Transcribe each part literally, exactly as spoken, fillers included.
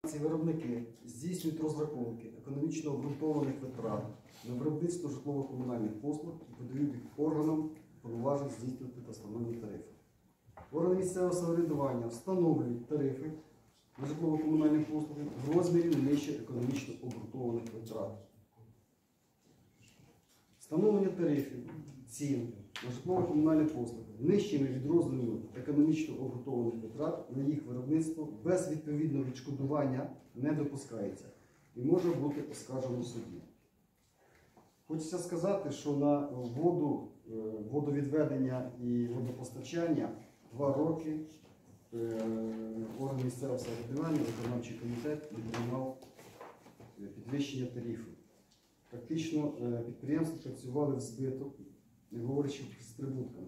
Ці виробники здійснюють розрахунки економічно обґрунтованих витрат на виробництво житлово-комунальних послуг і подають їх органам повноважень здійснювати та встановлювати тарифи. Органи місцевого самоврядування встановлюють тарифи на житлово-комунальні послуги в розмірі не нижче економічно обґрунтованих витрат. Встановлення тарифів, цін на житлово-комунальні послуги нижчими від розміру економічно обґрунтованих витрат на їх виробництво без відповідного відшкодування не допускається і може бути оскаржено в суді. Хочеться сказати, що на воду, водовідведення і водопостачання два роки орган місцевого самоврядування, виконавчий комітет підтримав підвищення тарифів. Практично підприємства працювали в збиток, не говорячи з прибутками.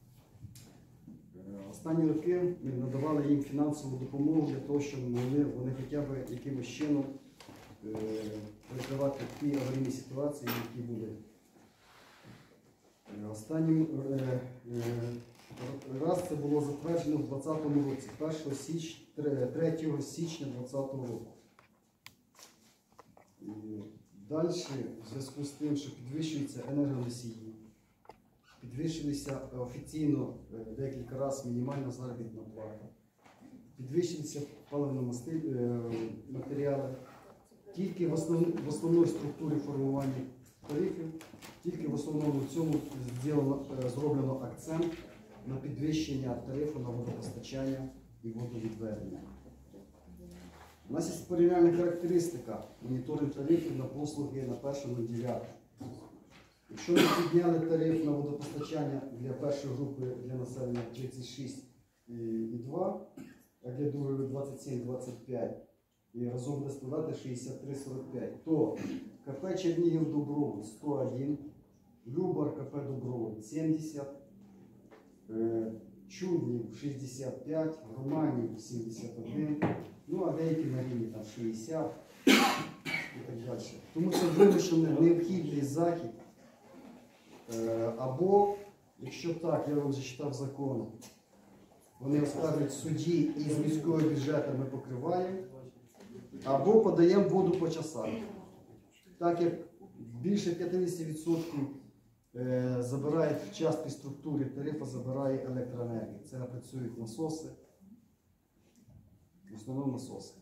Останні роки ми надавали їм фінансову допомогу для того, щоб вони, вони хоча б якимось чином е, перекривати ті аварійні ситуації, які були. Останнім е, е, раз це було затверджено в двадцятому році, першого січня, третього січня двадцятого року. І далі, в зв'язку з тим, що підвищуються енергоносії, підвищилися офіційно декілька разів мінімальна заробітна плата, підвищилися паливно-мастильні матеріали. Тільки в, основ, в основній структурі формування тарифів, тільки в основному в цьому зроблено, зроблено акцент на підвищення тарифу на водопостачання і водовідведення. У нас є порівняльна характеристика моніторинг тарифів на послуги на першому дев'ятому. Якщо ми підняли тариф на водопостачання для першої групи для населення тридцять шість і два, а для другої двадцять сім двадцять п'ять і разом буде складати шістдесят три сорок п'ять, то КП Чернігів Добровод сто один, Любар КП Добровод сімдесят, Чуднів шістдесят п'ять, Романів сімдесят один, ну а деякі на рівні там шістдесят і так далі. Тому це вимушений необхідний захід. Або, якщо так, я вам зачитав закон, вони оскаржують в суді і з міського бюджету ми покриваємо, або подаємо воду по часам. Так як більше п'ятдесят відсотків забирає в частій структурі тарифу, забирає електроенергію. Це працюють насоси, в основному насоси.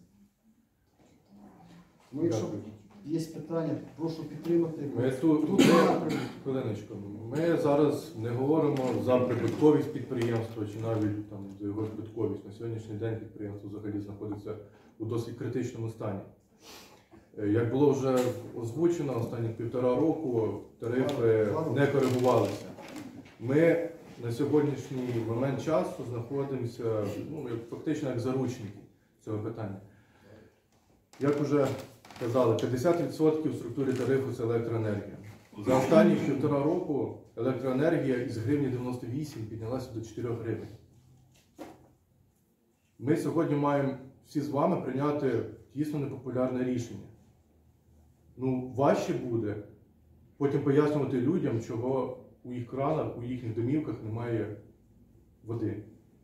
Тому якщо є питання, прошу підтримати. Ми, тут, тут, ми, хвилиночку, ми зараз не говоримо за прибутковість підприємства чи навіть там, за його збитковість. На сьогоднішній день підприємство взагалі знаходиться у досить критичному стані. Як було вже озвучено, останні півтора року тарифи не коригувалися. Ми на сьогоднішній момент часу знаходимося ну, фактично як заручники цього питання. Як вже казали, п'ятдесят відсотків в структурі тарифу – це електроенергія. За останні півтора року електроенергія із гривні дев'яносто вісім піднялася до чотирьох гривень. Ми сьогодні маємо всі з вами прийняти дійсно непопулярне рішення. Ну, важче буде потім пояснювати людям, чого у їх кранах, у їхніх домівках немає води.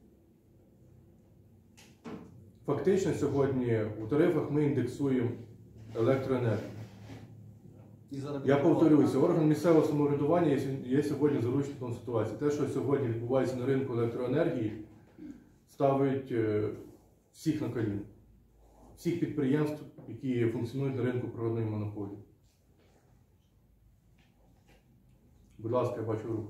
Фактично сьогодні у тарифах ми індексуємо електроенергію. Я повторююся, орган місцевого самоврядування є сьогодні заручником ситуації. Те, що сьогодні відбувається на ринку електроенергії, ставить всіх на коліна. Всіх підприємств, які функціонують на ринку природної монополії. Будь ласка, я бачу руку.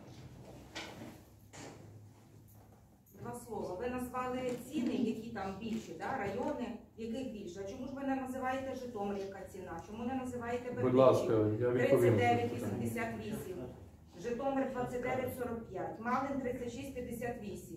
Два слова. Ви назвали ціни, які там більші, да? Райони, яких більше. А чому ж ви не називаєте Житомир, яка ціна? Чому не називаєте Бердичів? Будь ласка, я відповім. тридцять дев'ять вісімдесят вісім, Житомир двадцять дев'ять сорок п'ять, Малин тридцять шість п'ятдесят вісім,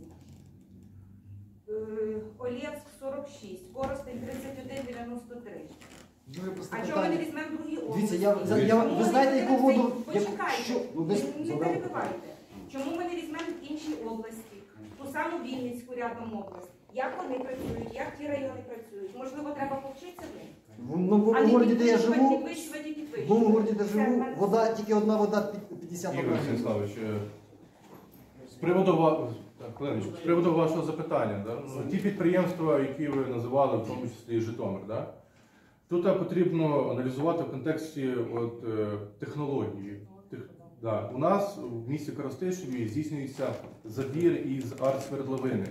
Олєвськ сорок шість, Коростень тридцять один дев'яносто три. А чому ми не візьмемо другі області? Дивіться, я, я, я, ви знаєте, яку воду... Почекайте, що, ну, ви, не перебивайте. Чому ми не візьмемо інші області? Ту саму Вінницьку рядом область. Як вони працюють, як ті райони працюють? Можливо, треба повчитися в них? В новому городі, де я живу, підвищувати, підвищувати. в новому городі, де живу, вода, тільки одна вода п'ятдесят Ігор гривень. Станіславович, з приводу, Так, хвилиночку. З приводу вашого запитання, да? Ну, ті підприємства, які ви називали, в тому числі і Житомир, да? Тут е, потрібно аналізувати в контексті от, е, технології. Тех- да. У нас в місті Коростишеві здійснюється забір із артсвердловини.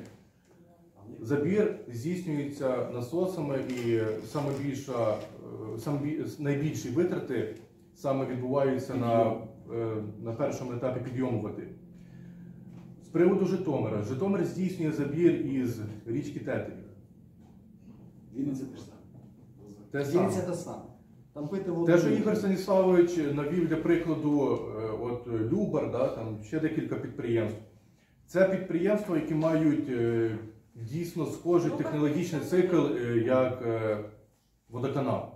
Забір здійснюється насосами і саме більша, е, саме бі- найбільші витрати саме відбуваються на, е, на першому етапі підйому води. З приводу Житомира. Житомир здійснює забір із річки Тетерів. Вінниця те ж саме. Те саме. Вінниця те саме. Там пити воду. Те, що Ігор Станіславович навів для прикладу, е, от Любар, да, там ще декілька підприємств. Це підприємства, які мають е, дійсно схожий технологічний цикл, е, як е, водоканал.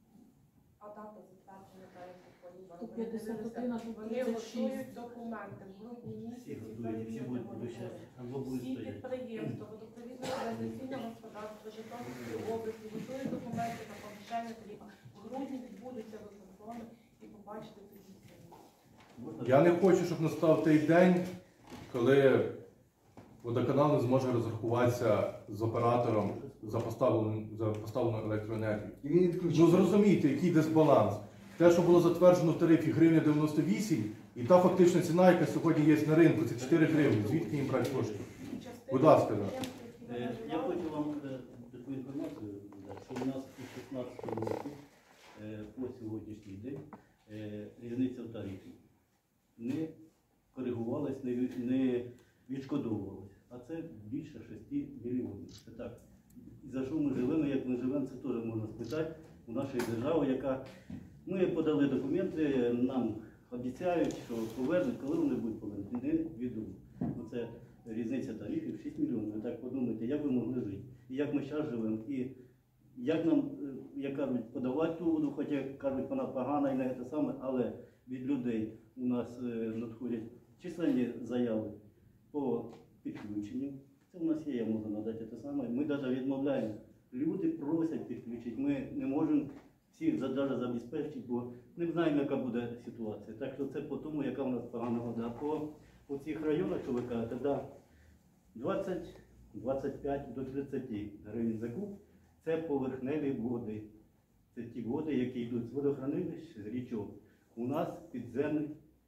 А дата затвердження тарифу У п'ятдесят один, а тут Вони тридцять готують шість. документи в грудні Всі місяці. готують, всі будуть будуть ще, або будуть Всі стояти. підприємства водопровідно-каналізаційного господарства Житомирської області готують документи на повищення тарифу. В грудні відбудуться виконкоми і побачите тоді ціни. Я не хочу, щоб настав той день, коли водоканал не зможе розрахуватися з оператором за поставлену, за поставлену електроенергію. І він відключить. Ну зрозумійте, який дисбаланс. Те, що було затверджено в тарифі гривня дев'яносто вісім, і та фактична ціна, яка сьогодні є на ринку, це чотири гривні. Звідки їм брати кошти? Частина Будь ласка, да. підприємств, які Е, Я називали, хочу вам е, таку інформацію дати, що у нас у шістнадцятому році е, по сьогоднішній день е, різниця в тарифі не коригувалась, не, від- не відшкодовувалась. А це більше шести мільйонів. Це так. І за що ми живемо, як ми живемо, це теж можна спитати у нашої держави, яка ми подали документи, нам обіцяють, що повернуть, коли вони будуть повернути, невідомо. Оце різниця тарифів шість мільйонів. Ви так подумайте, як ви могли жити, і як ми зараз живемо, і як нам, е, як кажуть, подавати ту воду, хоча кажуть, вона погана і не те саме, але від людей у нас е, надходять численні заяви по підключенню. Це у нас є, я можу надати те саме. Ми навіть відмовляємо. Люди просять підключити. Ми не можемо всіх навіть забезпечити, бо не знаємо, яка буде ситуація. Так що це по тому, яка в нас погана вода. По, по цих районах, що ви кажете, да, двадцять двадцять п'ять до тридцяти гривень за куб – це поверхневі води. Це ті води, які йдуть з водохранилищ, з річок. У нас підземне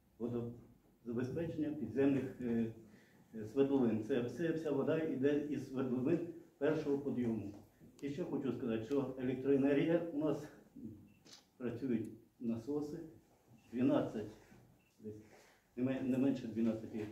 водозабезпечення підземних е, е, свердловин. Це все, вся вода йде із свердловин першого підйому. І ще хочу сказати, що електроенергія у нас працюють насоси, дванадцять, десь, не мен- не менше дванадцяти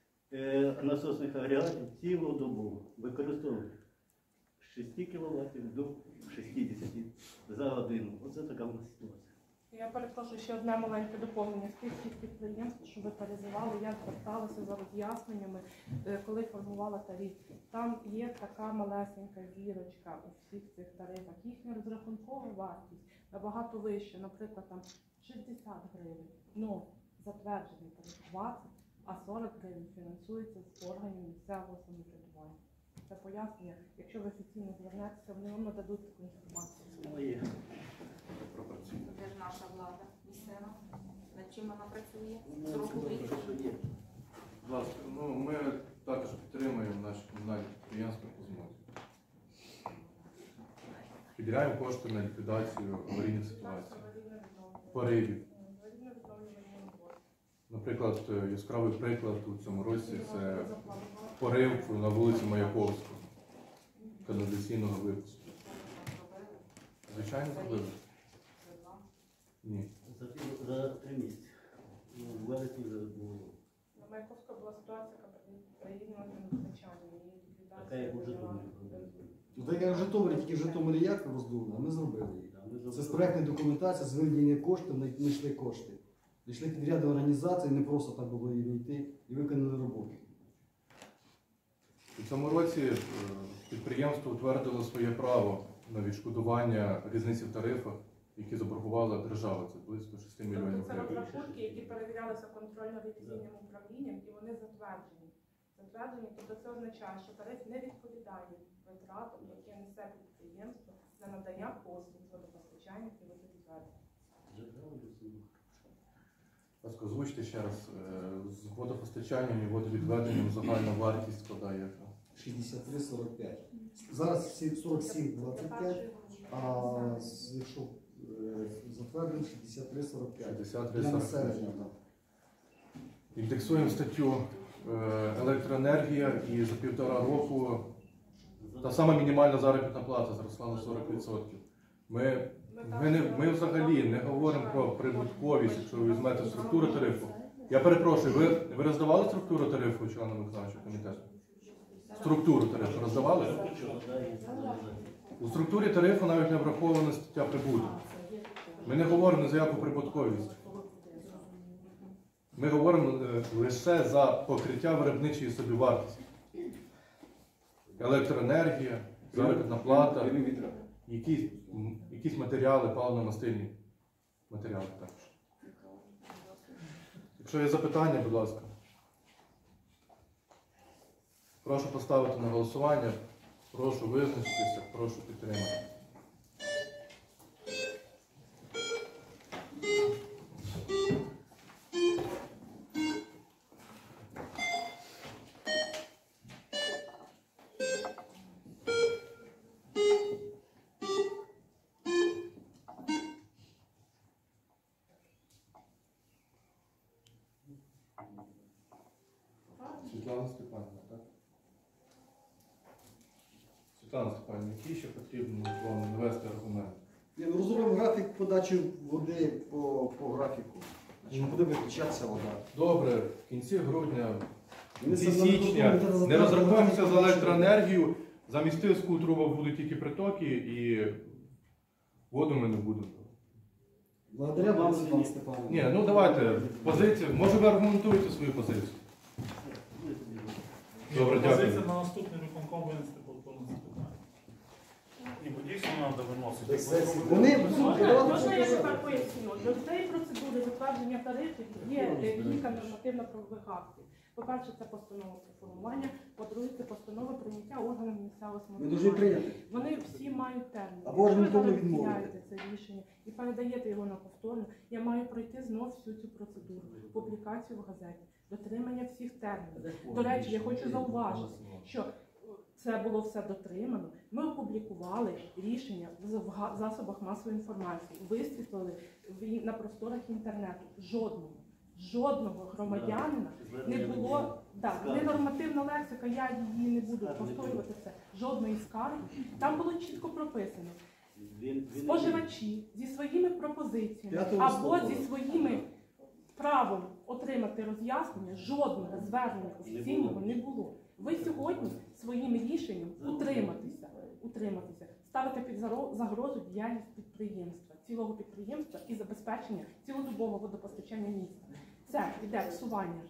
е, насосних агрегатів цілодобово використовують з шести кіловатів до шістдесят за годину. Оце така в нас ситуація. Я перепрошую ще одне маленьке доповнення з тих всіх підприємств, що ви перезивали, я зверталася за роз'ясненнями, е, коли формувала тариф. Там є така малесенька зірочка у всіх цих тарифах. Їхня розрахункова вартість набагато вища, наприклад, там шістдесят гривень, ну затверджений тариф двадцять, а сорок гривень фінансується з органів місцевого самоврядування. Це пояснення, якщо ви офіційно звернетеся, вони вам нададуть таку інформацію. Ну, є. Де ж наша влада місцева? Над чим вона працює? Ну, З року в рік? це що є. Будь ласка, ну ми також підтримуємо наші комунальні підприємства по змозі. Підбираємо кошти на ліквідацію аварійних ситуацій, поривів. Наприклад, е, яскравий приклад у цьому році це порив на вулиці Маяковського, каналізаційного випуску. Звичайно, зробили? Ні. За, три- за три місяці. Ну, в вересні вже було. На Маяковська була ситуація, яка приєднувала надзвичайно. Така як у Житомирі. Ну, так як в Житомирі, тільки в Житомирі як роздули, а ми зробили її. Да, ми Це з зробили. проєктної документації, з виділення коштів, знайшли кошти. Знайшли підряди організації, не просто так було її йти і виконали роботу. У цьому році е, підприємство утвердило своє право на відшкодування різниці в тарифах, які заборгувала держава. Це близько шести мільйонів Тобто це гривень. розрахунки, які перевірялися контрольно-ревізійним управлінням, і вони затверджені. Затверджені, тобто це означає, що тариф не відповідає витратам, які несе підприємство на надання послуг з водопостачання і водовідведення. Держава, Будь ласка, озвучте ще раз. е, З водопостачанням і водовідведенням загальна вартість складає яка? шістдесят три сорок п'ять. Зараз всі сорок сім двадцять п'ять, а з- якщо е, затвердимо шістдесят три сорок п'ять. шістдесят три Для сорок населення. п'ять. Індексуємо статтю е, електроенергія і за півтора року та сама мінімальна заробітна плата зросла на сорок відсотків. Ми, ми, не, ми взагалі не говоримо про прибутковість, якщо ви візьмете структуру тарифу. Я перепрошую, ви, ви роздавали структуру тарифу членам виконавчого комітету? Структуру тарифу роздавали? У структурі тарифу навіть не врахована стаття прибутку. Ми не говоримо за яку прибутковість. Ми говоримо е, лише за покриття виробничої собівартості. Електроенергія, заробітна плата, якісь, м, якісь матеріали, паливно-мастильні матеріали також. Якщо є запитання, будь ласка. Прошу поставити на голосування, прошу визначитися, прошу підтримати. Світлана Степанівна, так? Світлана Степанівна, які ще потрібно вам навести аргументи? Ні, ну, розробимо графік подачі води по, по графіку. Значить, буде виключатися вода. Добре, в кінці грудня, в Вони кінці це не січня розраховують, не розраховуємося за розраховують. електроенергію, замість тиску у трубах будуть тільки притоки і воду ми не будемо. Благодаря вам, Світлана Степанівна. Ні, ну давайте, позицію, може ви аргументуєте свою позицію? Добре, Позиція дякую. на наступний виконком винести повторно це питання. Ні, бо дійсно треба виносити. Вони Можна я тепер поясню? До цієї процедури затвердження тарифів є кілька нормативно-правових актів. По-перше, це постанова про формування, по-друге, це постанова прийняття органами місцевого Ми дуже самоврядування. прийняти. Вони всі мають термін. Або Якщо ви орієнтовно зараз відмовити. міняєте це рішення і передаєте його на повторне, я маю пройти знов всю цю процедуру, публікацію в газеті, дотримання всіх термінів. До речі, я хочу зауважити, що це було все дотримано. Ми опублікували рішення в га- засобах масової інформації, висвітлили в- на просторах інтернету. Жодного, жодного громадянина не було, да, не нормативна лексика, я її не буду повторювати це, жодної скарги. Там було чітко прописано. Споживачі зі своїми пропозиціями П'ятого або листопада. зі своїми правом отримати роз'яснення, жодного звернення офіційного не було. Ви сьогодні своїм рішенням утриматися, утриматися, ставите під заро- загрозу діяльність підприємства, цілого підприємства і забезпечення цілодобового водопостачання міста. Це йде псування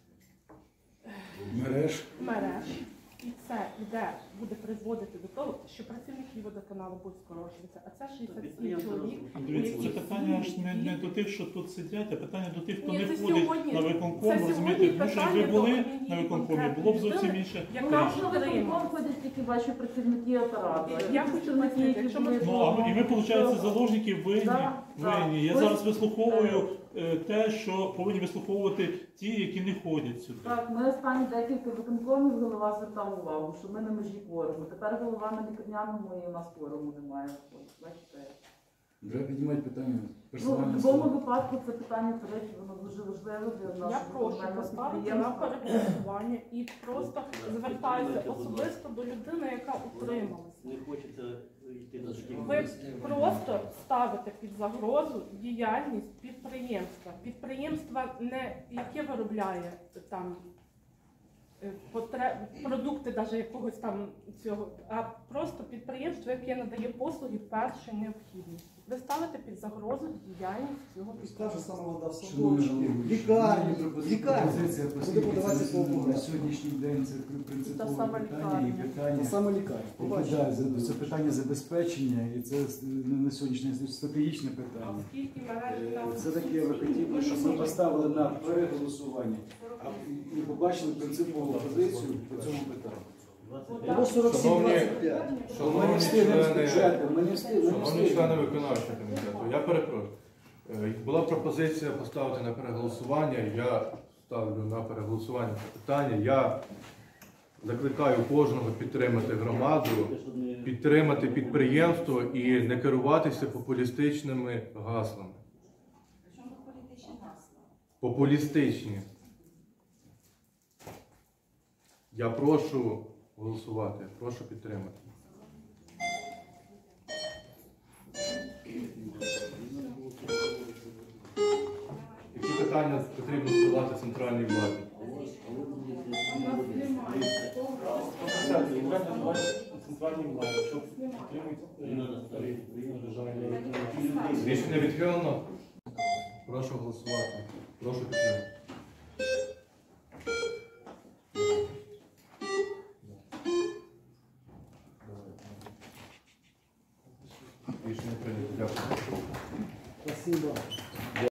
Мереж. мереж, і це йде, буде призводити до того, що працівники водоканалу будуть скорочуватися, а це шістдесят сім чоловік. Дивіться, це які питання всі ж не, не йдуть. до тих, що тут сидять, а питання до тих, хто Ні, не це входить сьогодні- на виконком, це розумієте? сьогодні Тому що питання якби були до однієї на виконкомі, конкретної було б зовсім людини, інше яка рішення. Якщо виконком ходять тільки ваші працівники оператора. Я хочу Представники, пояснити, які якщо ми- були Ну, а і ви, виходить, вдома. заложники винні. Да, да. винні. Я Ви- зараз вислуховую е, те, що повинні вислуховувати ті, які не ходять сюди. Так, ми останні декілька виконкомів голова звертав увагу, що ми на межі кворуму. Тепер голова на лікарняному і у нас кворуму немає. Ось, бачите. Вже піднімають питання Ну, в персонального будь-якому складу. випадку це питання тарифів, воно дуже важливе для Я нашого прошу комунального поставити на підприємства. переголосування і просто звертаюся особисто до людини, яка утрималася. Не хочеться йти на такі. Ви просто ставите під загрозу діяльність підприємства. Підприємство не яке виробляє там е, потре- продукти, навіть якогось там цього, а просто підприємство, яке надає послуги першої необхідності. Ви ставите під загрозу діяльність цього Та ж підприємства. сама вода в Шановні садочки, головуючі, лікарні, пропозиція лікарні. оскільки Буде подаватися це по на округах. сьогоднішній день це Та принципове сама питання і лікарня. Та питання. саме лікарні. яке, Побачите. да, за- Це питання забезпечення, і це на на сьогоднішній день стратегічне А питання. оскільки мережі Е, там Це таке ви хотіли, щоб ми поставили на переголосування а і- і побачили принципову позицію по цьому питанню. Або сорок сім Шановні- двадцять п'ять. Ми не Шановні встигнемо з члени, бюджетом, ми не встигнемо. ми не шановні члени встигнемо. виконавчого комітету, я перепрошую. Е, Була пропозиція поставити на переголосування. Я ставлю на переголосування це питання. Я закликаю кожного підтримати громаду, підтримати підприємство і не керуватися популістичними гаслами. Чому політичні гасла? Популістичні. Я прошу голосувати, прошу підтримати. Які питання потрібно задавати центральній владі? Центральні влади, щоб підтримати тариф. Рішення відхилено. Прошу голосувати. Прошу підтримати. Рішення прийнято. Дякую. Спасибо.